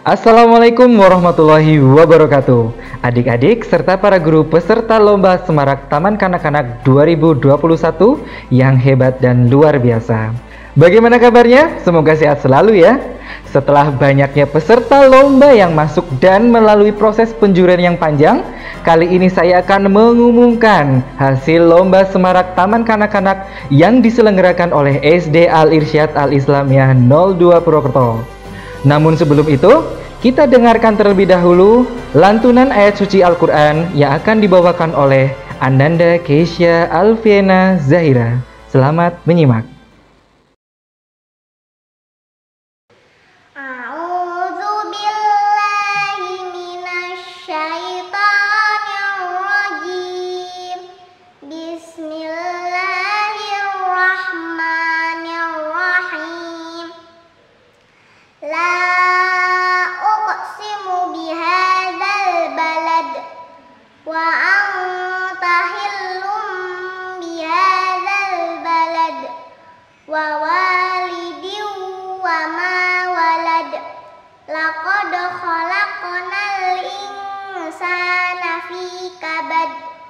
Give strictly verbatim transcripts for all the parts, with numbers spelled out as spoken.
Assalamualaikum warahmatullahi wabarakatuh. Adik-adik serta para guru peserta Lomba Semarak Taman Kanak-Kanak dua ribu dua puluh satu yang hebat dan luar biasa. Bagaimana kabarnya? Semoga sehat selalu ya. Setelah banyaknya peserta lomba yang masuk dan melalui proses penjurian yang panjang, kali ini saya akan mengumumkan hasil Lomba Semarak Taman Kanak-Kanak yang diselenggarakan oleh S D Al-Irsyad Al-Islamiyah nol dua Purwokerto. Namun sebelum itu, kita dengarkan terlebih dahulu lantunan ayat suci Al-Quran yang akan dibawakan oleh Ananda Keisha Alfiena Zahira. Selamat menyimak. Laqad khalaqnal insana fi kabad.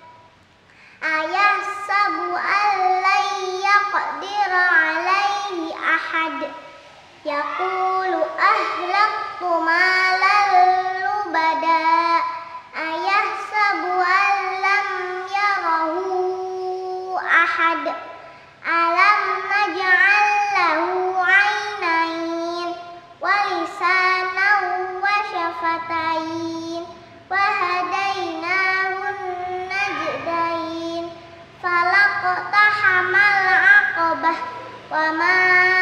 Ayahsabu an lan yaqdira alaihi ahad. Yaqulu ahlaktu malan lubada. Ayahsabu an lam yarahu ahad. Alam naj'al lahu aynain wa lisanan wa syafatain wa hadainahun najdain. Falaqtahamal aqabah wa ma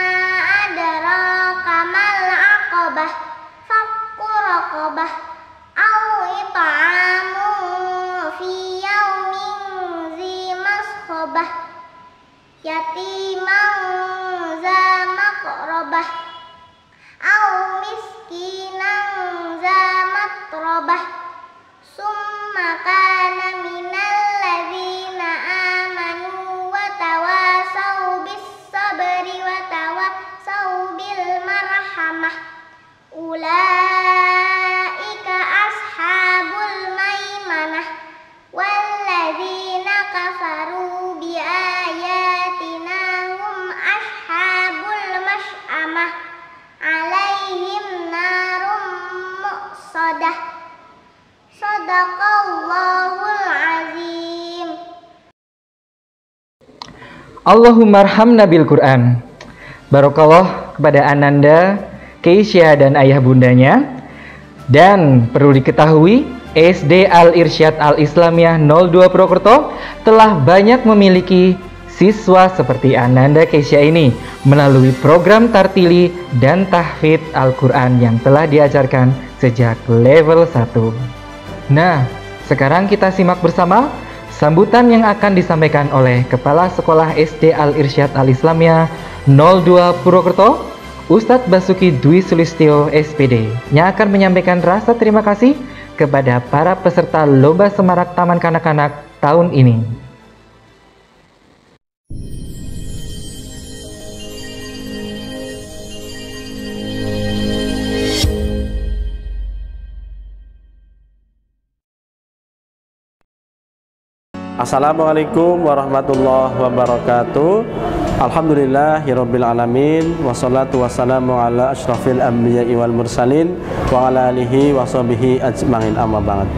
adraka mal aqabah. Fakku raqabah aw it'amun fi yaumin dzi masghobah yatiman za maqrabah aw miskinan za matrabah summa kana minal ladzina amanu wa tawasaw bis sabri wa tawasaw bil marhamah. Ulaika ashabul maimanah walladzina kafaru bi ayatina hum ashabul mash'amah alaihim narum muqsadah. Sadaqallahul azim. Allahumma arhamna bil Quran. Barakallah kepada Ananda, Keisha dan ayah bundanya. Dan perlu diketahui, S D Al-Irsyad Al-Islamiyah nol dua Purwokerto telah banyak memiliki siswa seperti Ananda Keisha ini melalui program Tartili dan Tahfidz Al-Quran yang telah diajarkan sejak level satu. Nah, sekarang kita simak bersama sambutan yang akan disampaikan oleh Kepala Sekolah S D Al-Irsyad Al-Islamiyah nol dua Purwokerto, Ustadz Basuki Dwi Sulistyo S P D, yang akan menyampaikan rasa terima kasih kepada para peserta Lomba Semarak Taman Kanak-Kanak tahun ini. Assalamualaikum warahmatullahi wabarakatuh. Alhamdulillahirabbil alamin wassalatu wassalamu ala asyrafil anbiya'i wal mursalin wa ala alihi wa sahbihi ajmain, amma ba'd.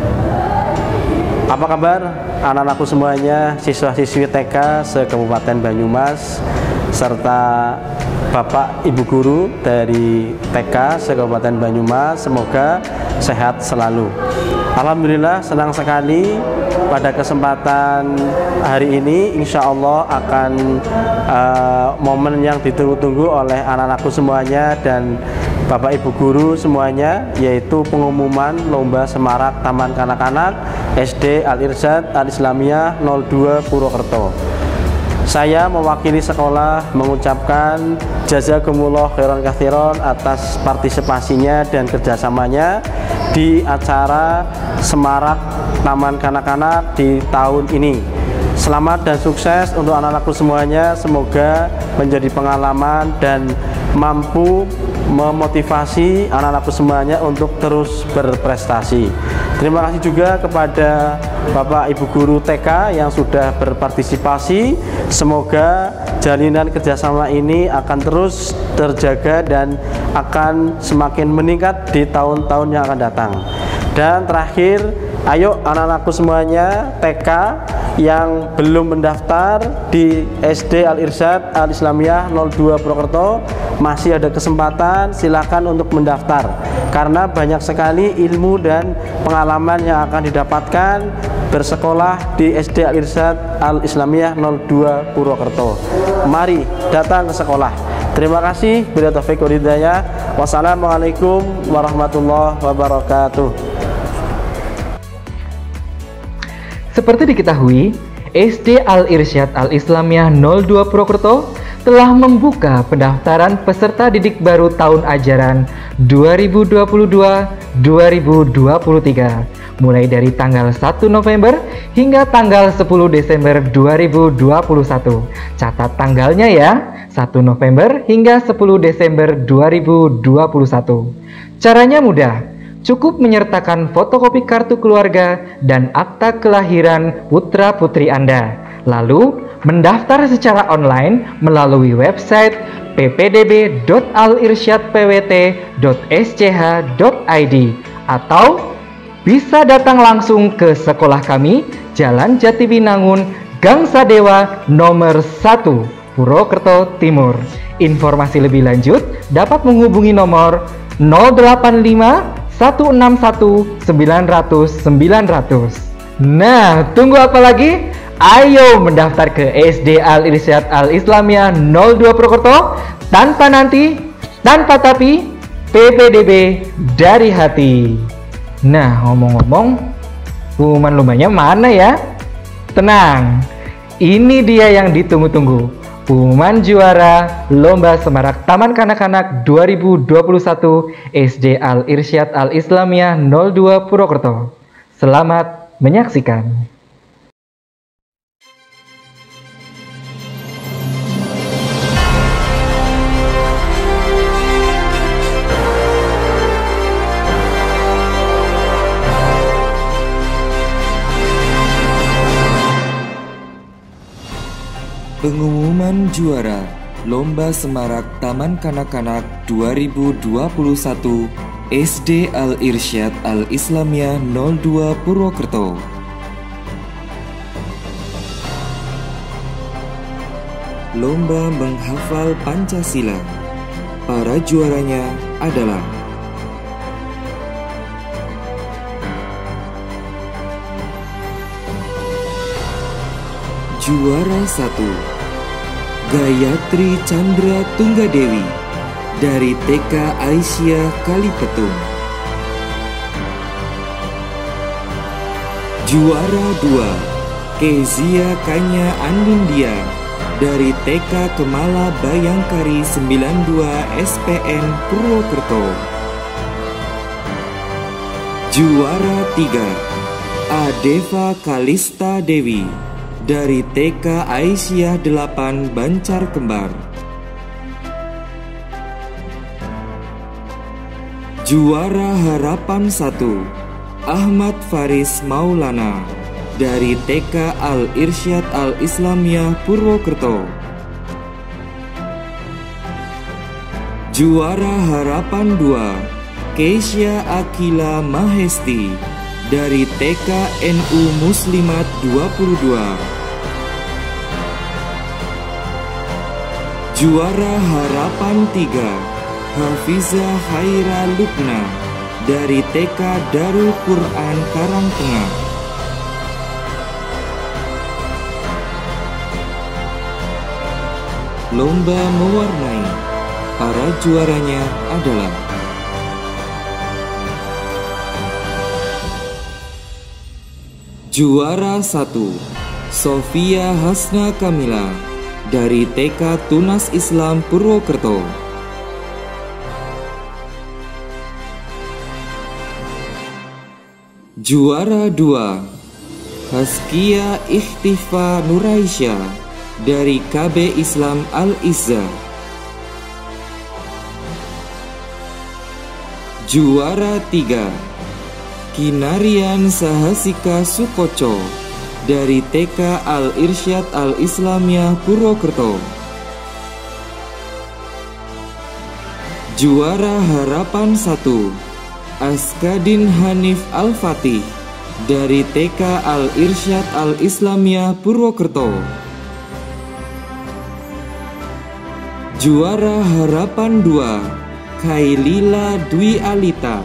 Apa kabar anak-anakku semuanya, siswa-siswi T K se-Kabupaten Banyumas serta Bapak Ibu guru dari T K se-Kabupaten Banyumas, semoga sehat selalu. Alhamdulillah, senang sekali pada kesempatan hari ini insya Allah akan uh, momen yang ditunggu-tunggu oleh anak-anakku semuanya dan Bapak Ibu guru semuanya, yaitu pengumuman Lomba Semarak Taman Kanak-Kanak S D Al-Irsyad Al-Islamiyah nol dua Purwokerto. Saya mewakili sekolah mengucapkan jazakumullah khairan katsiran atas partisipasinya dan kerjasamanya di acara Semarak Taman Kanak-Kanak di tahun ini. Selamat dan sukses untuk anak-anakku semuanya. Semoga menjadi pengalaman dan mampu memotivasi anak-anakku semuanya untuk terus berprestasi. Terima kasih juga kepada Bapak Ibu Guru T K yang sudah berpartisipasi. Semoga jalinan kerjasama ini akan terus terjaga dan akan semakin meningkat di tahun-tahun yang akan datang. Dan terakhir, ayo anak-anakku semuanya T K yang belum mendaftar di S D Al-Irsyad Al-Islamiyah nol dua Purwokerto, masih ada kesempatan, silakan untuk mendaftar karena banyak sekali ilmu dan pengalaman yang akan didapatkan bersekolah di S D Al-Irsyad Al-Islamiyah nol dua Purwokerto. Mari datang ke sekolah. Terima kasih. Bila taufiq wal hidayah. Wassalamualaikum warahmatullahi wabarakatuh. Seperti diketahui, S D Al-Irsyad Al-Islamiyah nol dua Purwokerto telah membuka pendaftaran peserta didik baru tahun ajaran dua ribu dua puluh dua dua ribu dua puluh tiga mulai dari tanggal satu November hingga tanggal sepuluh Desember dua ribu dua puluh satu. Catat tanggalnya ya, satu November hingga sepuluh Desember dua ribu dua puluh satu. Caranya mudah. Cukup menyertakan fotokopi kartu keluarga dan akta kelahiran putra-putri Anda. Lalu, mendaftar secara online melalui website p p d b dot al irsyad p w t dot s c h dot i d atau bisa datang langsung ke sekolah kami, Jalan Jatiwinangun, Gang Sadewa, nomor satu, Purwokerto Timur. Informasi lebih lanjut dapat menghubungi nomor nol delapan lima satu enam satu sembilan nol nol sembilan nol nol. Nah, tunggu apa lagi? Ayo mendaftar ke S D Al-Irsyad Al-Islamiyah nol dua Purwokerto tanpa nanti, tanpa tapi, P P D B dari hati. Nah, ngomong-ngomong, pengumuman lombanya mana ya? Tenang, ini dia yang ditunggu-tunggu. Pengumuman juara Lomba Semarak Taman Kanak-Kanak dua ribu dua puluh satu S D Al-Irsyad Al-Islamiyah nol dua Purwokerto. Selamat menyaksikan. Pengumuman juara Lomba Semarak Taman Kanak-Kanak dua ribu dua puluh satu S D Al-Irsyad Al-Islamiyah nol dua Purwokerto. Lomba menghafal Pancasila. Para juaranya adalah Juara satu, Gayatri Chandra Tunggadewi dari T K Aisyah Kalipetung. Juara dua, Kezia Kanya Andindia dari T K Kemala Bayangkari sembilan dua S P N Purwokerto. Juara tiga, Adeva Kalista Dewi dari T K Aisyah delapan Bancar Kembar. Juara Harapan satu, Ahmad Faris Maulana dari T K Al-Irsyad Al-Islamiyah Purwokerto. Juara Harapan dua, Keisha Akila Mahesti dari T K N U Muslimat dua puluh dua. Juara Harapan tiga, Hafizah Haira Lukna dari T K Darul Quran Karangtengah. Lomba mewarnai. Para juaranya adalah Juara satu, Sofia Hasna Kamila dari T K Tunas Islam Purwokerto. Juara dua, Haskia Ikhtifa Nuraisyah dari K B Islam Al-Izzah. Juara tiga, Kinarian Sahasika Sukoco dari T K Al-Irsyad Al-Islamiyah Purwokerto. Juara harapan satu, Askadin Hanif Al-Fatih dari T K Al-Irsyad Al-Islamiyah Purwokerto. Juara harapan dua, Kailila Dwi Alita.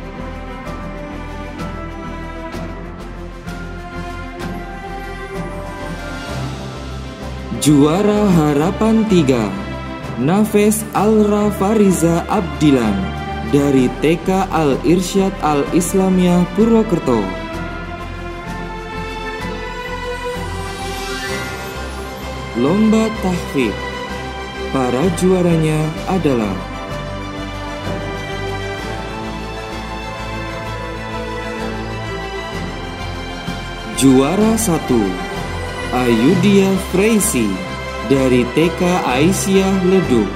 Juara harapan tiga, Nafes Alra Fariza Abdilan dari T K Al-Irsyad Al-Islamiyah Purwokerto. Lomba tahfidz. Para juaranya adalah juara satu, Ayudia Freisi dari T K Aisyah Leduk.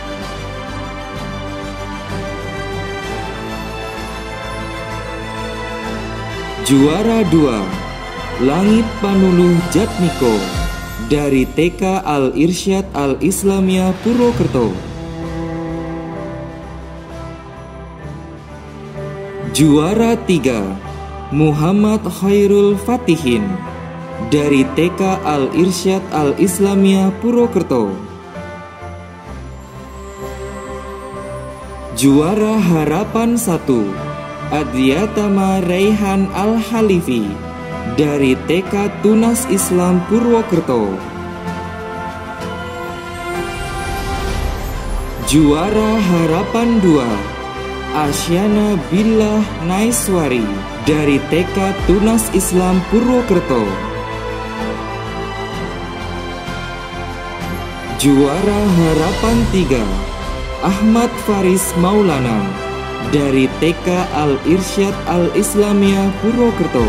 Juara dua, Langit Panuluh Jatmiko dari T K Al-Irsyad Al-Islamiyah Purwokerto. Juara tiga, Muhammad Khairul Fatihin dari T K Al-Irsyad Al-Islamiyah Purwokerto. Juara harapan satu, Adiyatama Raihan Al-Halifi dari T K Tunas Islam Purwokerto. Juara harapan dua, Asyana Billah Naiswari dari T K Tunas Islam Purwokerto. Juara harapan tiga, Ahmad Faris Maulana dari T K Al-Irsyad Al-Islamiyah Purwokerto.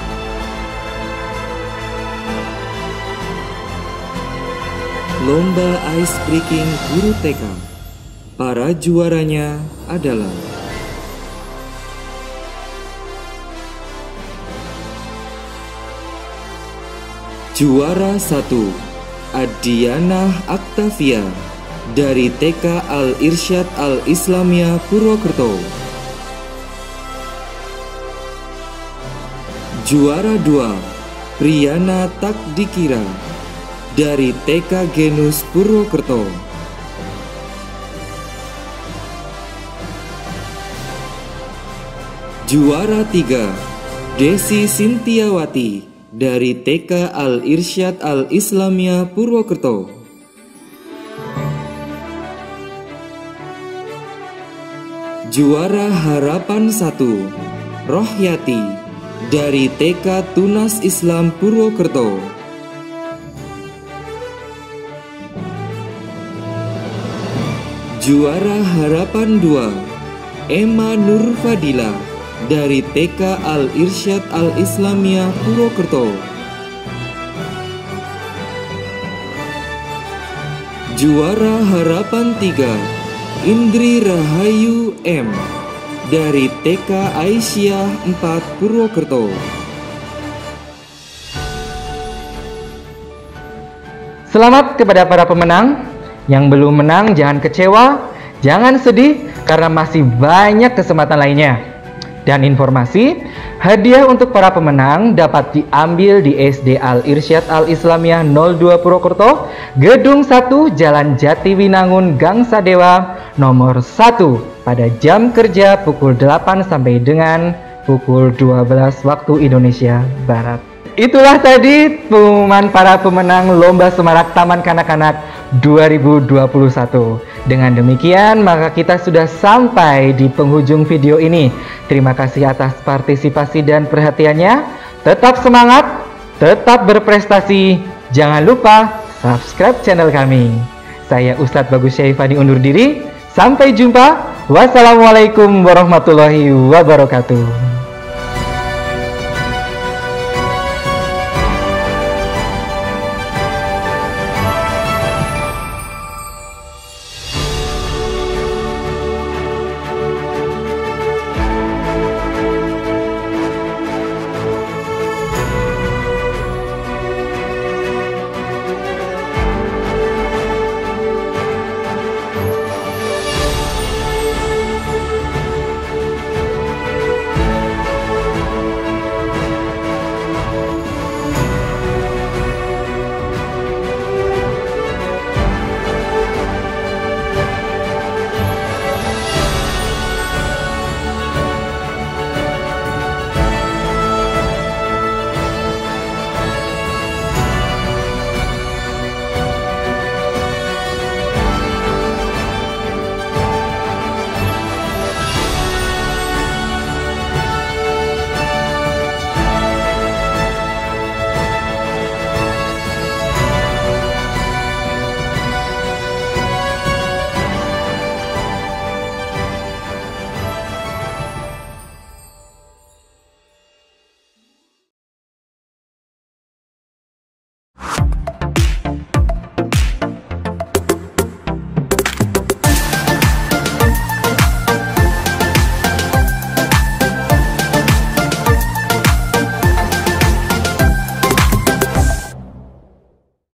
Lomba Ice Breaking Guru T K. Para juaranya adalah juara satu, Adiana Aktavia dari T K Al-Irsyad Al-Islamiyah Purwokerto. Juara dua, Priyana Takdikira dari T K Genus Purwokerto. Juara tiga, Desi Sintiawati dari T K Al-Irsyad Al-Islamiyah Purwokerto. Juara harapan satu, Rohyati dari T K Tunas Islam Purwokerto. Juara harapan dua, Emma Nur Fadila dari T K Al-Irsyad Al-Islamiyah Purwokerto. Juara harapan tiga, Indri Rahayu M dari T K Aisyah empat Purwokerto. Selamat kepada para pemenang. Yang belum menang jangan kecewa, jangan sedih karena masih banyak kesempatan lainnya. Dan informasi, hadiah untuk para pemenang dapat diambil di S D Al-Irsyad Al-Islamiyah nol dua Purwokerto, Gedung satu, Jalan Jatiwinangun, Gang Sadewa, nomor satu, pada jam kerja pukul delapan sampai dengan pukul dua belas waktu Indonesia Barat. Itulah tadi pengumuman para pemenang Lomba Semarak Taman Kanak-Kanak dua ribu dua puluh satu. Dengan demikian, maka kita sudah sampai di penghujung video ini. Terima kasih atas partisipasi dan perhatiannya. Tetap semangat, tetap berprestasi. Jangan lupa subscribe channel kami. Saya Ustadz Bagus Syaifani undur diri. Sampai jumpa. Wassalamualaikum warahmatullahi wabarakatuh.